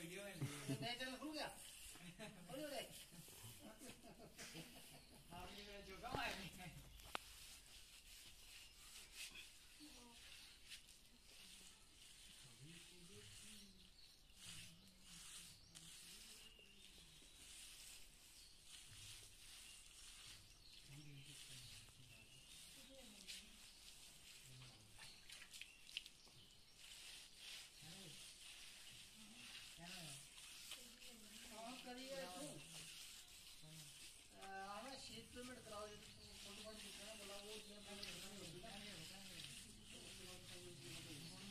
video में नया channel खुल गया खुल गया आपने मेरा जो कम आए करिए हमें शीट पेमेंट कराओ फोटो बोला वो